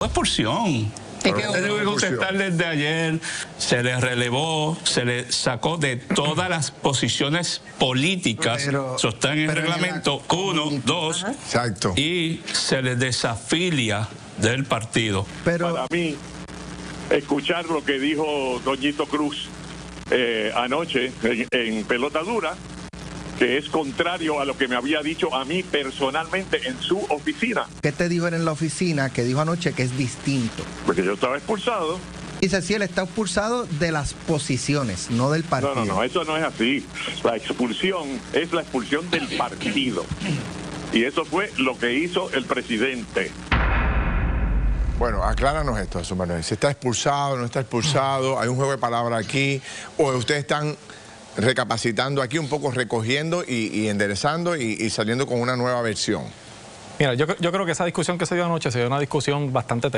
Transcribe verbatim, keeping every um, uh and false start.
expulsión. Pero Se debe contestar desde ayer, se le relevó, se le sacó de todas las posiciones políticas, Pero, eso está en el reglamento, uno, dos, Exacto. y se le desafilia del partido. Pero Para mí, escuchar lo que dijo Doñito Cruz eh, anoche en, en Pelota Dura, que es contrario a lo que me había dicho a mí personalmente en su oficina, ¿qué te dijo él en la oficina que dijo anoche que es distinto? porque yo estaba expulsado. Dice, sí, él está expulsado de las posiciones, no del partido. No, no, no, eso no es así. La expulsión es la expulsión del partido. Y eso fue lo que hizo el presidente. Bueno, acláranos esto, Jesús Manuel. Si está expulsado, no está expulsado, hay un juego de palabras aquí, o ustedes están recapacitando aquí, un poco recogiendo y, y enderezando y, y saliendo con una nueva versión. Mira, yo, yo creo que esa discusión que se dio anoche se dio una discusión bastante